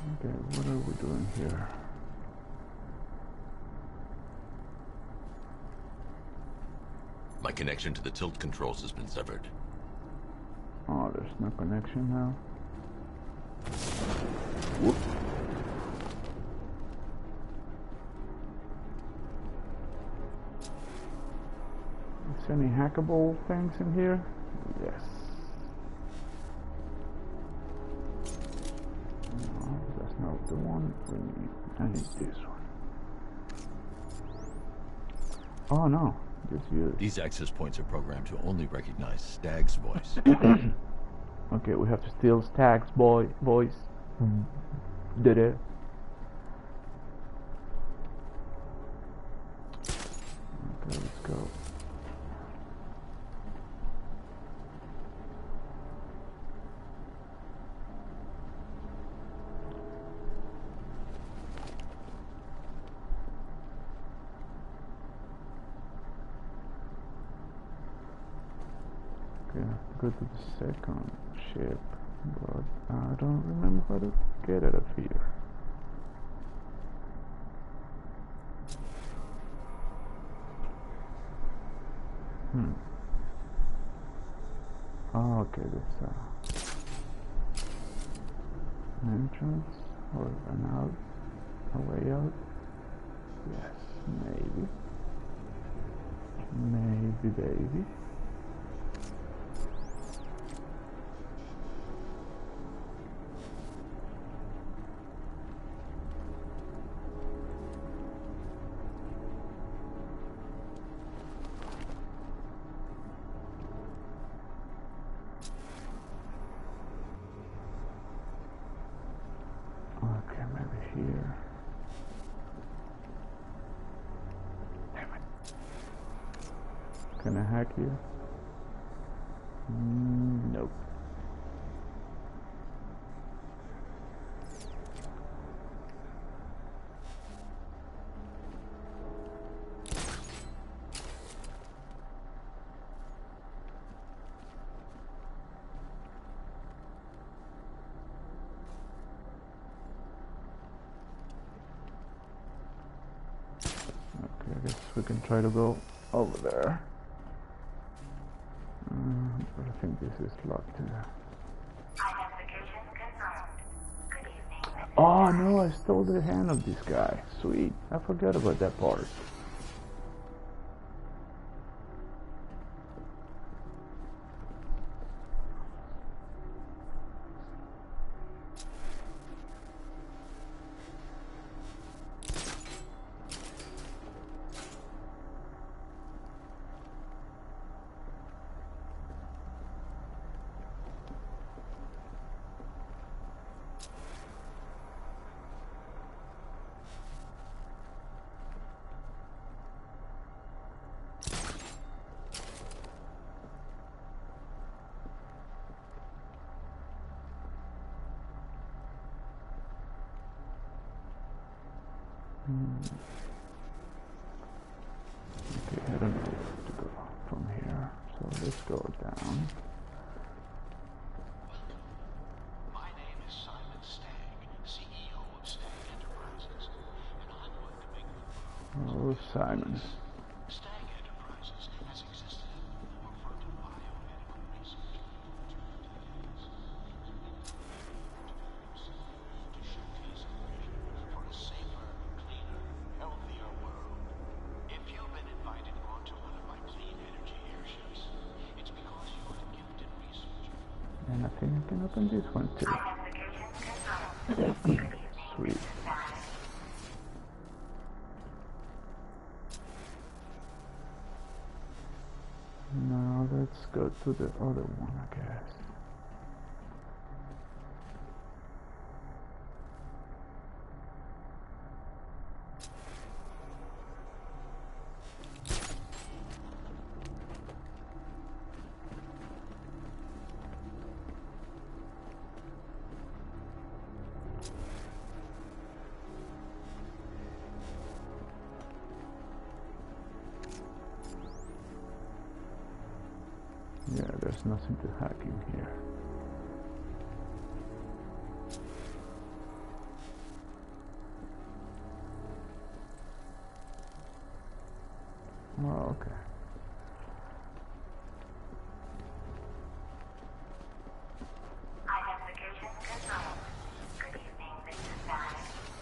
Okay, what are we doing here? My connection to the tilt controls has been severed. Oh, there's no connection now. Whoop. Is any hackable things in here? Yes. No, that's not the one we need. I need this one. Oh no, just use. These access points are programmed to only recognize Stag's voice. Okay, we have to steal Stag's voice. Did it? Okay, let's go. Okay, go to the second ship, but I don't remember how to get out of here. Oh, okay, there's an entrance or an out, a way out. Yes, maybe. Maybe, baby. Okay, maybe here. Damn it. Can I hack you? Nope. Okay, I guess we can try to go over there. But I think this is locked. Identification confirmed. Good evening. Oh no, I stole the hand of this guy. Sweet. I forgot about that part. Okay, I don't know where to go from here. So let's go down. My name is Simon Stagg, CEO of Stagg Enterprises, and I'm going to make the world. Oh, Simon. Stagg Enterprises has existed at the forefront of biomedical research to showcase a vision for a safer, cleaner, healthier world. If you've been invited onto one of my clean energy airships, it's because you're a gifted researcher. And I think I can open this one too. Identification confirmed. Good evening. Sweet. Now let's go to the other one, I guess. Yeah, there's nothing to hack in here. Oh, okay. Identification confirmed. Good evening, Mrs. Bannock.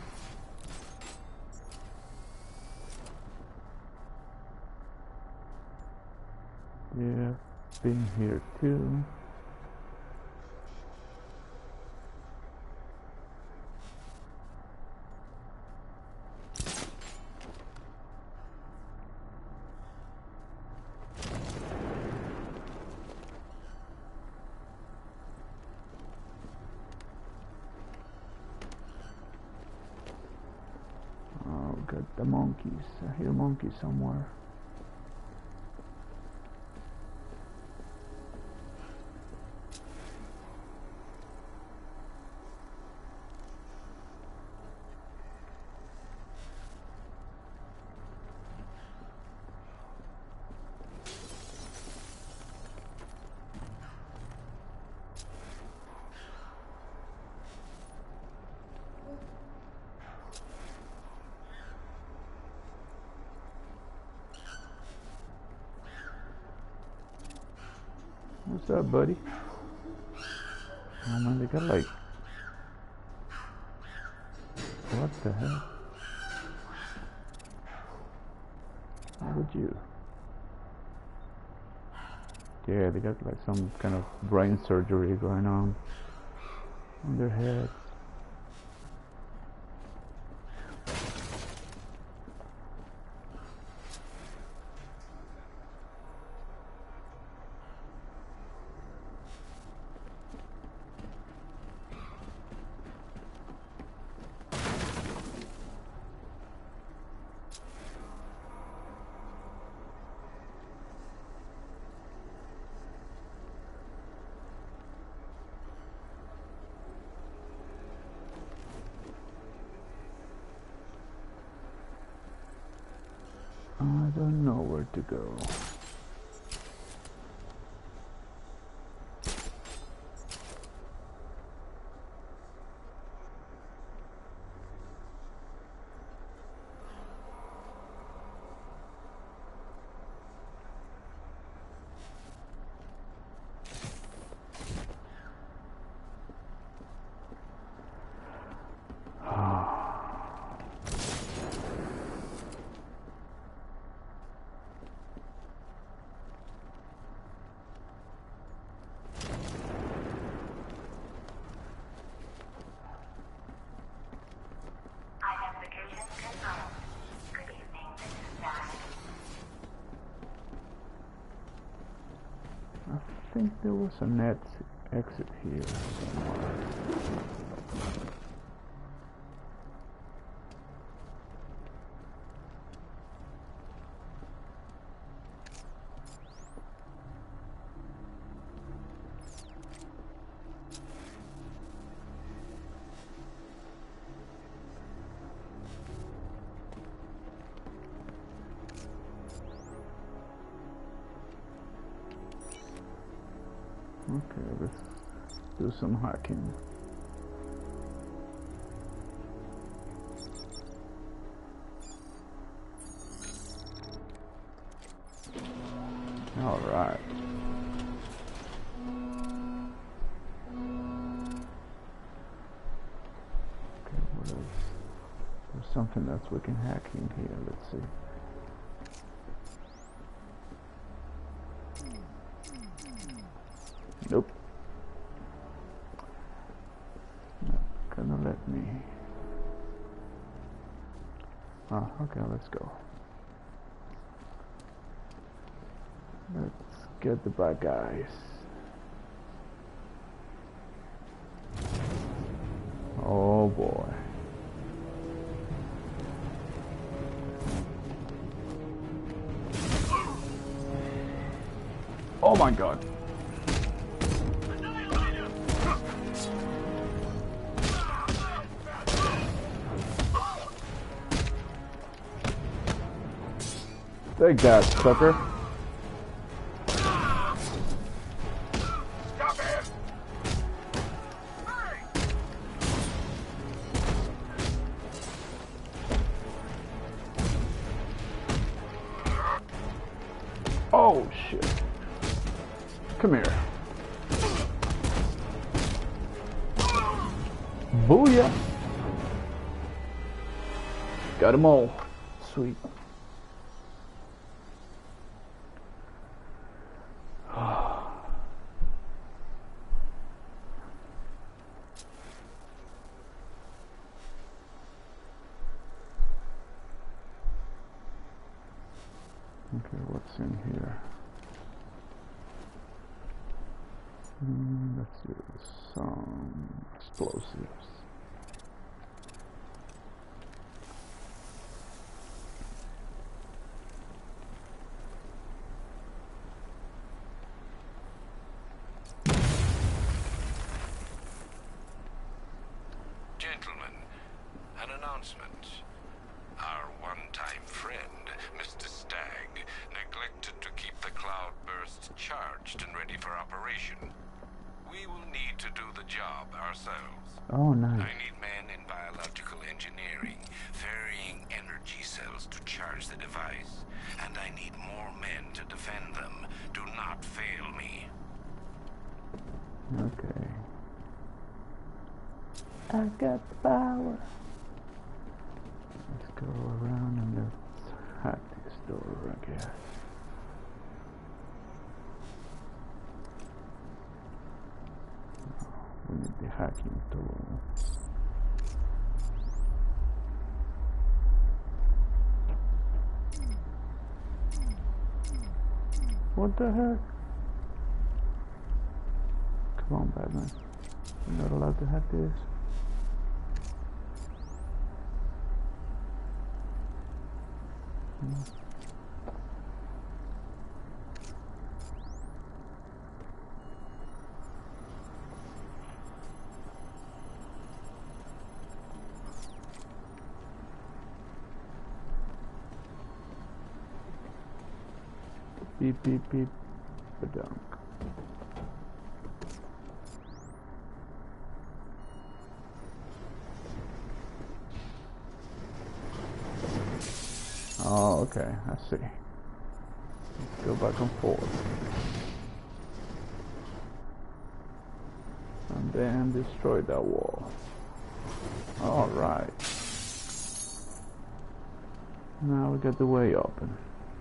Yeah, been here too. Oh, got the monkeys. I hear monkeys somewhere. What's up, buddy? Oh man, they got like... What the hell? How would you? Yeah, they got like some kind of brain surgery going on their head. I don't know where to go. Identification confirmed. Good evening, Mrs. Bannock. I think there was a net exit here somewhere. Okay, let's do some hacking. All right. Okay, what else? There's something else we can hack in here. Let's see. Nope. Not gonna let me. Ah, okay, let's go. Let's get the bad guys. Oh boy. Oh my god. Take that, sucker. Come here. Booyah! Got them all. Sweet. Okay, what's in here? Let's use some explosives. Gentlemen, an announcement. Our one-time friend, Mr. Stagg, neglected to keep the cloudbursts charged and ready for operation. We will need to do the job ourselves. Oh, nice. I need men in biological engineering, varying energy cells to charge the device. And I need more men to defend them. Do not fail me. Okay. I got the power. Let's go around and let's hack this door, I guess. We need the hacking tool. What the heck? Come on, Batman. You're not allowed to hack this. Beep beep beep. Badunk. Oh, okay, I see. Let's go back and forth. And then destroy that wall. Alright. Now we got the way open.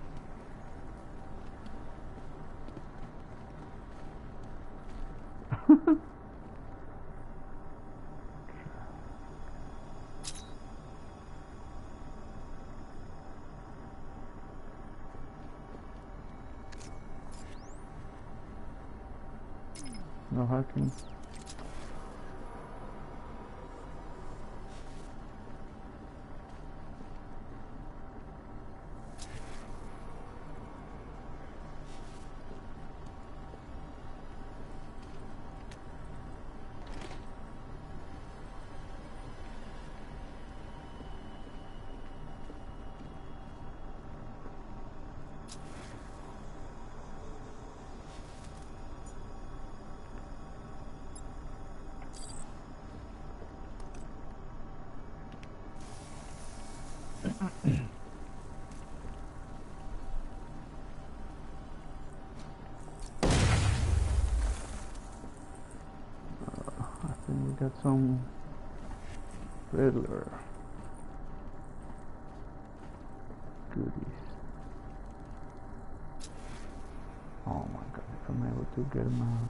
No hacking. I think we got some Riddler goodies. Oh my god, if I'm able to get them out.